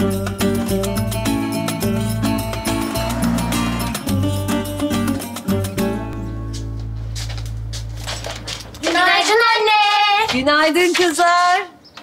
Günaydın anne. Günaydın kızlar.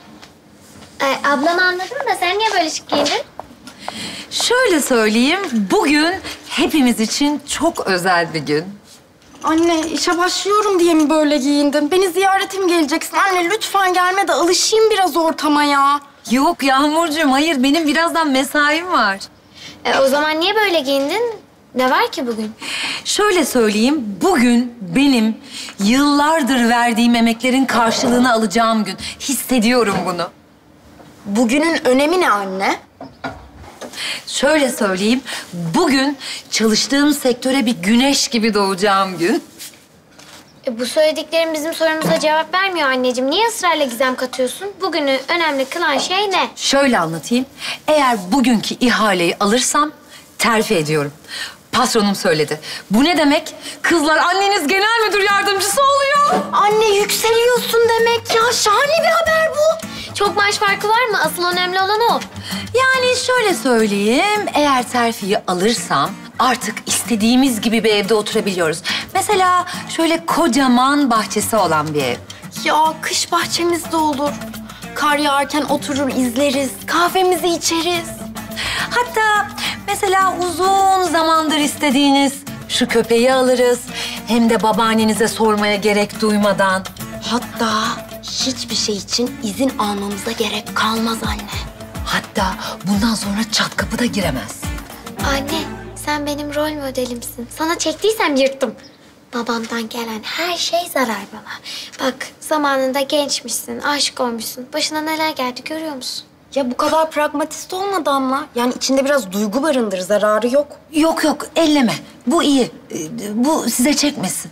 Ablamı anladım da sen niye böyle şık giyindin? Şöyle söyleyeyim, bugün hepimiz için çok özel bir gün. Anne, işe başlıyorum diye mi böyle giyindin? Beni ziyaretim geleceksin. Anne lütfen gelme de alışayım biraz ortama ya. Yok Yağmurcuğum, hayır benim birazdan mesaim var. O zaman niye böyle giyindin? Ne var ki bugün? Şöyle söyleyeyim, bugün benim yıllardır verdiğim emeklerin karşılığını alacağım gün. Hissediyorum bunu. Bugünün önemi ne anne? Şöyle söyleyeyim, bugün çalıştığım sektöre bir güneş gibi doğacağım gün. Bu söylediklerim bizim sorumuza cevap vermiyor anneciğim. Niye ısrarla gizem katıyorsun? Bugünü önemli kılan şey ne? Şöyle anlatayım, eğer bugünkü ihaleyi alırsam terfi ediyorum. Patronum söyledi. Bu ne demek? Kızlar, anneniz genel müdür yardımcısı oluyor. Anne yükseliyorsun demek ya. Şahane bir haber bu. Çok maaş farkı var mı? Asıl önemli olan o. Yani şöyle söyleyeyim, eğer terfiyi alırsam artık istediğimiz gibi bir evde oturabiliyoruz. Mesela şöyle kocaman bahçesi olan bir ev. Ya kış bahçemizde olur. Kar yağarken oturur izleriz. Kahvemizi içeriz. Hatta mesela uzun zamandır istediğiniz şu köpeği alırız. Hem de babaannenize sormaya gerek duymadan. Hatta hiçbir şey için izin almamıza gerek kalmaz anne. Hatta bundan sonra çat kapı da giremez. Anne, sen benim rol modelimsin. Sana çektiysem yırttım. Babamdan gelen her şey zarar bana. Bak, zamanında gençmişsin, aşık olmuşsun. Başına neler geldi görüyor musun? Ya bu kadar pragmatist olma Damla. Yani içinde biraz duygu barındır, zararı yok. Yok yok, elleme. Bu iyi. Bu size çekmesin.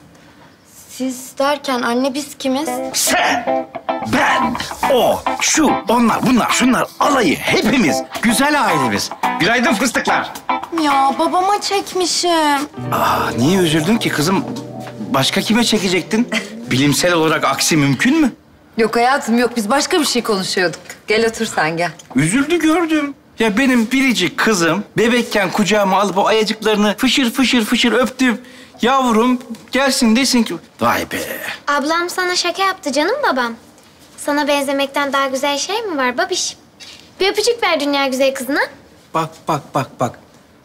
Siz derken anne biz kimiz? Sen, ben, o, şu, onlar, bunlar, şunlar, alayı, hepimiz. Güzel ailemiz. Günaydın fıstıklar. Ya babama çekmişim. Niye üzüldün ki kızım? Başka kime çekecektin? Bilimsel olarak aksi mümkün mü? Yok hayatım yok, biz başka bir şey konuşuyorduk. Gel otur sen gel. Üzüldü gördüm. Ya benim biricik kızım bebekken kucağıma alıp o ayacıklarını fışır fışır fışır öptüm. Yavrum gelsin desin ki... Vay be. Ablam sana şaka yaptı canım babam. Sana benzemekten daha güzel şey mi var babiş? Bir öpücük ver dünya güzel kızına. Bak, bak, bak, bak.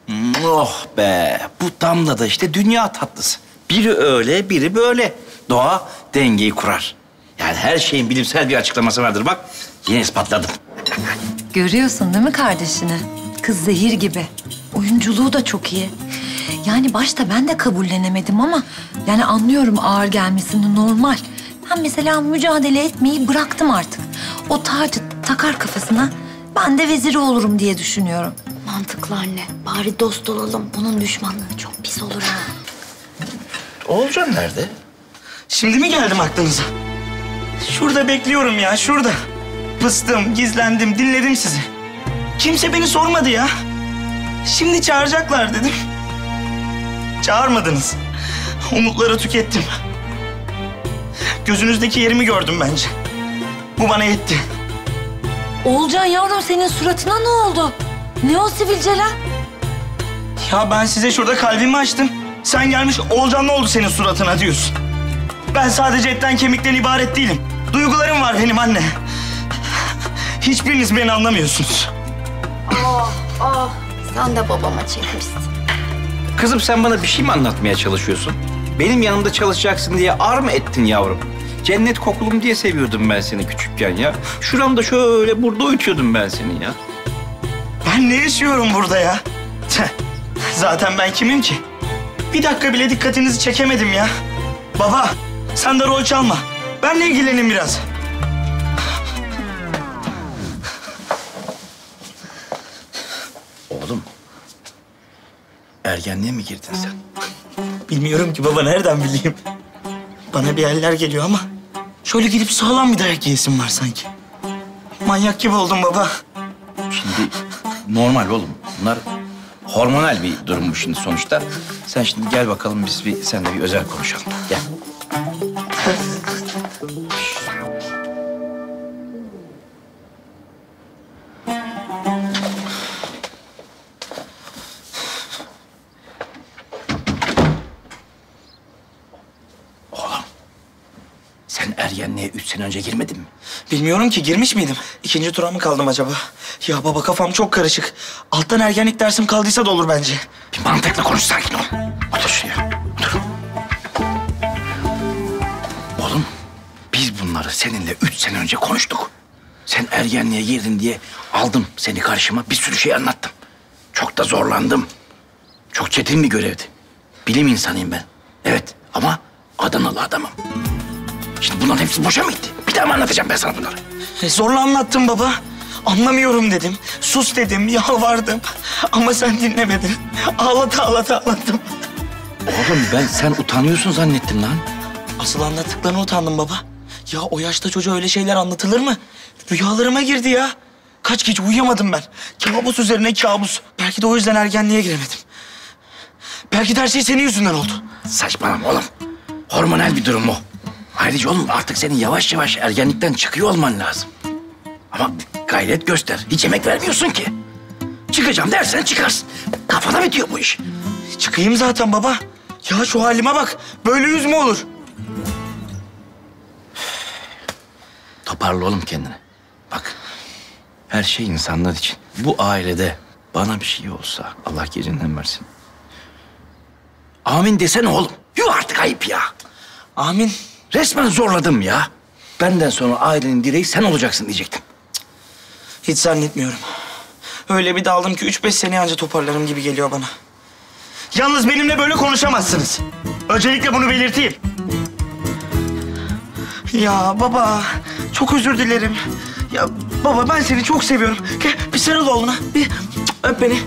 Oh be. Bu Damla da işte dünya tatlısı. Biri öyle, biri böyle. Doğa dengeyi kurar. Yani her şeyin bilimsel bir açıklaması vardır. Bak, yine ispatladım. Görüyorsun değil mi kardeşini? Kız zehir gibi. Oyunculuğu da çok iyi. Yani başta ben de kabullenemedim ama... yani anlıyorum ağır gelmesini, normal. Ben mesela mücadele etmeyi bıraktım artık. O tacı takar kafasına, ben de veziri olurum diye düşünüyorum. Mantıklı anne. Bari dost olalım. Bunun düşmanlığı çok pis olur ha. Oğulcan nerede? Şimdi mi geldim aklınıza? Şurada bekliyorum ya, şurada. Pıstım, gizlendim, dinledim sizi. Kimse beni sormadı ya. Şimdi çağıracaklar dedim. Çağırmadınız. Umutları tükettim. Gözünüzdeki yerimi gördüm bence. Bu bana yetti. Oğulcan yavrum, senin suratına ne oldu? Ne o sivilceler? Ya ben size şurada kalbimi açtım. Sen gelmiş Oğulcan ne oldu senin suratına diyorsun. Ben sadece etten kemikten ibaret değilim. Duygularım var benim anne. Hiçbiriniz beni anlamıyorsunuz. Sen de babama çekmişsin. Kızım sen bana bir şey mi anlatmaya çalışıyorsun? Benim yanımda çalışacaksın diye ar mı ettin yavrum? Cennet kokulum diye seviyordum ben seni küçükken ya. Şuramda şöyle burada uyutuyordum ben seni ya. Ben ne yaşıyorum burada ya? Zaten ben kimim ki? Bir dakika bile dikkatinizi çekemedim ya. Baba, sen de rol çalma. Benle ilgilenin biraz. Oğlum, ergenliğe mi girdin sen? Bilmiyorum ki baba, nereden bileyim? Bana bir eller geliyor ama şöyle gidip sağlam bir dayak yiyesim var sanki. Manyak gibi oldum baba. Şimdi normal oğlum. Bunlar hormonal bir durum bu şimdi sonuçta. Sen şimdi gel bakalım biz seninle bir özel konuşalım. Gel. ergenliğe 3 sene önce girmedin mi? Bilmiyorum ki, girmiş miydim? 2. tura mı kaldım acaba? Ya baba, kafam çok karışık. Alttan ergenlik dersim kaldıysa da olur bence. Bir mantıklı konuş, sakin ol. Otur şuraya, otur. Oğlum, biz bunları seninle 3 sene önce konuştuk. Sen ergenliğe girdin diye aldım seni karşıma, bir sürü şey anlattım. Çok da zorlandım. Çok çetin bir görevdi. Bilim insanıyım ben. Evet ama Adanalı adamım. Şimdi bunların hepsi boşa mı gitti? Bir daha mı anlatacağım ben sana bunları? Zorla anlattım baba. Anlamıyorum dedim. Sus dedim, yalvardım. Ama sen dinlemedin. Ağlattım. Oğlum ben sen utanıyorsun zannettim lan. Asıl anlattıklarına utandım baba. Ya o yaşta çocuğa öyle şeyler anlatılır mı? Rüyalarıma girdi ya. Kaç gece uyuyamadım ben. Kabus üzerine kabus. Belki de o yüzden ergenliğe giremedim. Belki de her şey senin yüzünden oldu. Saçmalama oğlum. Hormonal bir durum o. Ayrıca oğlum artık senin yavaş yavaş ergenlikten çıkıyor olman lazım. Ama gayret göster. Hiç emek vermiyorsun ki. Çıkacağım dersen çıkarsın. Kafana bitiyor bu iş. Çıkayım zaten baba. Ya şu halime bak. Böyle yüz mü olur? Toparla oğlum kendini. Bak, her şey insanlar için. Bu ailede bana bir şey olsa Allah gecinden versin. Amin desene oğlum. Yuh artık, ayıp ya. Amin. Resmen zorladım ya. Benden sonra ailenin direği sen olacaksın diyecektim. Hiç zannetmiyorum. Öyle bir daldım ki 3-5 sene anca toparlarım gibi geliyor bana. Yalnız benimle böyle konuşamazsınız. Öncelikle bunu belirteyim. Ya baba, çok özür dilerim. Ya baba, ben seni çok seviyorum. Gel bir sarıl oğluna, bir öp beni.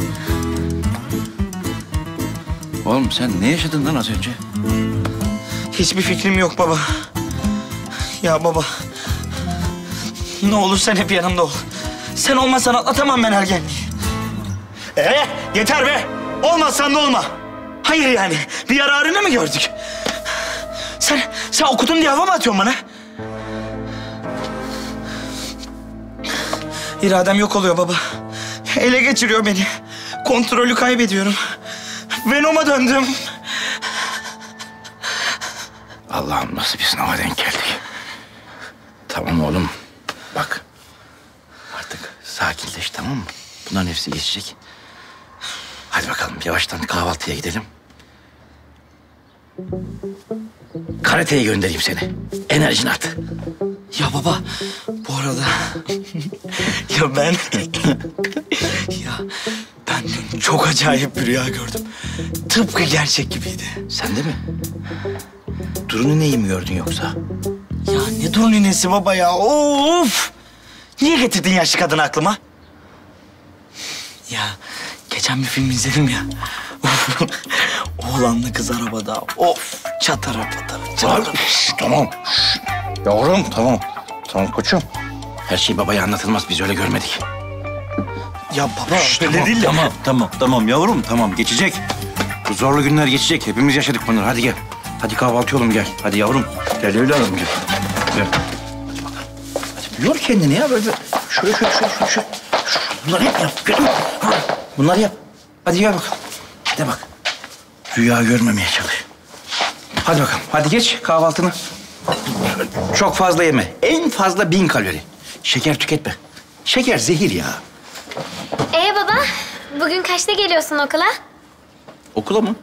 Oğlum sen ne yaşadın lan az önce? Hiçbir fikrim yok baba. Ya baba, ne olur sen hep yanımda ol. Sen olmazsan atlatamam ben ergenliği. Yeter be! Olmazsan da olma. Hayır yani, bir yararını mı gördük? Sen okudun diye hava mı atıyorsun bana? İradem yok oluyor baba. Ele geçiriyor beni. Kontrolü kaybediyorum. Venom'a döndüm. Allah'ım nasıl bir sınava denk geldik. Tamam oğlum. Bak. Artık sakinleş, tamam mı? Bunların hepsi geçecek. Hadi bakalım yavaştan kahvaltıya gidelim. Karateye göndereyim seni. Enerjini at. Ya baba, bu arada... ya ben dün çok acayip bir rüya gördüm. Tıpkı gerçek gibiydi. Sen de mi? Durun ineği mi gördün yoksa? Ya ne durun inesi baba ya, of! Niye getirdin yaşlı kadını aklıma? Ya geçen bir film izledim ya. Oğlanla kız arabada, of! Çatara patara. Tamam. Yavrum tamam. Tamam koçum. Her şey babaya anlatılmaz, biz öyle görmedik. Ya baba, öyle Tamam, değil de... tamam yavrum, tamam geçecek. Bu zorlu günler geçecek, hepimiz yaşadık bunları. Hadi gel. Hadi kahvaltı oğlum gel. Hadi yavrum. Gel evladım gel. Gel. Hadi bakalım. Hadi yor kendini ya böyle. Şöyle. Bunları hep yap. Gördün mü? Bunları yap. Hadi gel bakalım. Hadi bak. Rüya görmemeye çalış. Hadi bakalım. Hadi geç kahvaltını. Çok fazla yeme. En fazla 1000 kalori. Şeker tüketme. Şeker zehir ya. Baba, bugün kaçta geliyorsun okula? Okula mı?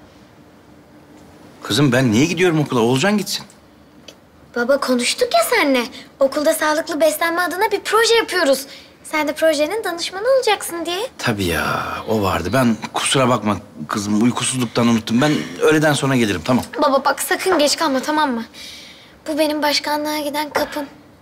Kızım ben niye gidiyorum okula? Oğulcan gitsin. Baba konuştuk ya seninle. Okulda sağlıklı beslenme adına bir proje yapıyoruz. Sen de projenin danışmanı olacaksın diye. Tabii ya, o vardı. Ben kusura bakma kızım, uykusuzluktan unuttum. Ben öğleden sonra gelirim, tamam. Baba bak sakın geç kalma, tamam mı? Bu benim başkanlığa giden kapım.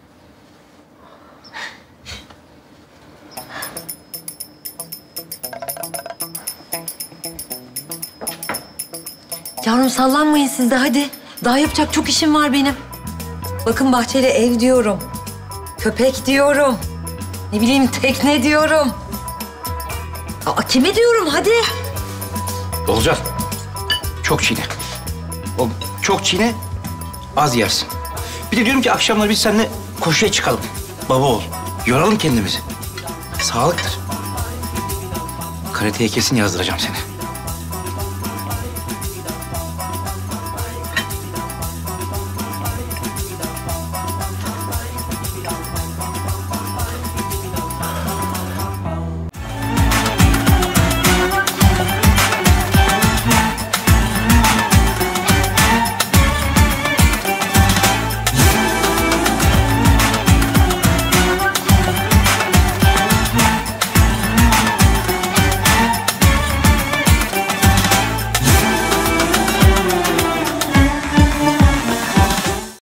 Yavrum sallanmayın siz de hadi. Daha yapacak çok işim var benim. Bakın bahçeli ev diyorum. Köpek diyorum. Ne bileyim tekne diyorum. Aa, kime diyorum hadi. Oğulcan, çok çiğne. O çok çiğne, az yersin. Bir de diyorum ki akşamları biz seninle koşuya çıkalım. Baba ol, yoralım kendimizi. Sağlıktır. Karateye kesin yazdıracağım seni.